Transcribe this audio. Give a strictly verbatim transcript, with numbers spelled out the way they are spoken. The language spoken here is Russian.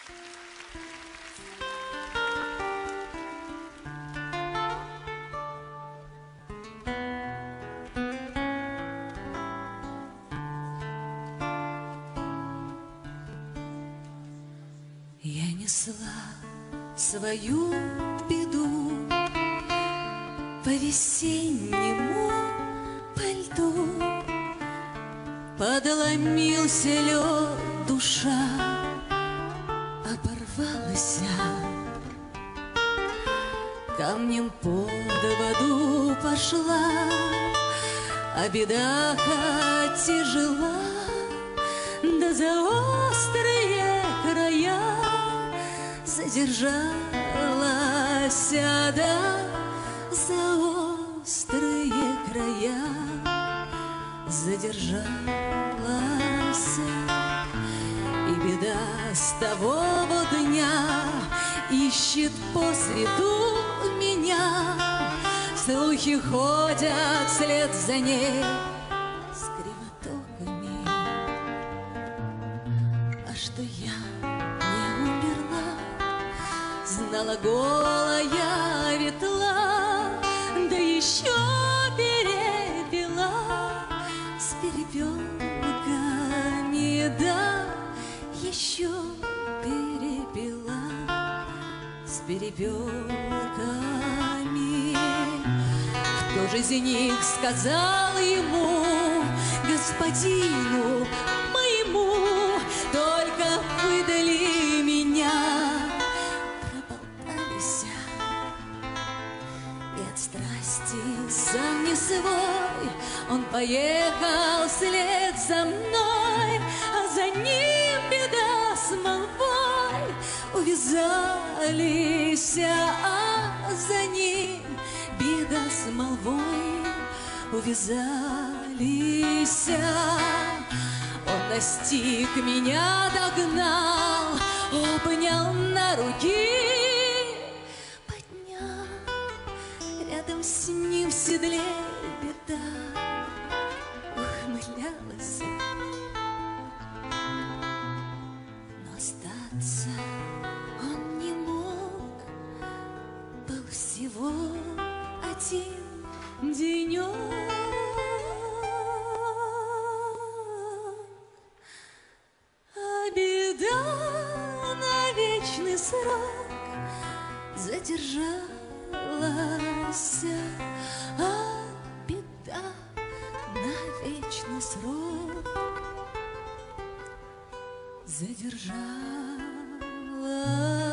Я несла свою беду по весеннему по льду. Подломился лед, душа оборвалась, камнем под воду пошла, а беда тяжела, да за острые края задержалась, да за острые края задержалась. И беда с того вот дня ищет по свету меня, слухи ходят вслед за ней с кривотоками. А что я не умерла, знала голая ветла, да еще перепела с перепелками, да еще перепела с перепелками. Кто же из них сказал ему, господину моему, только выдали меня, проболтались, и от страсти сам не свой он поехал вслед за мной, а за ним беда с молвой увязались, а за ним беда с молвой увязались. Он настиг меня, догнал, обнял на руки, поднял рядом с ним в седле. Беда ухмылялась, но остаться он не мог, был всего один денек. А беда на вечный срок задержалась, а беда на вечный срок задержалась.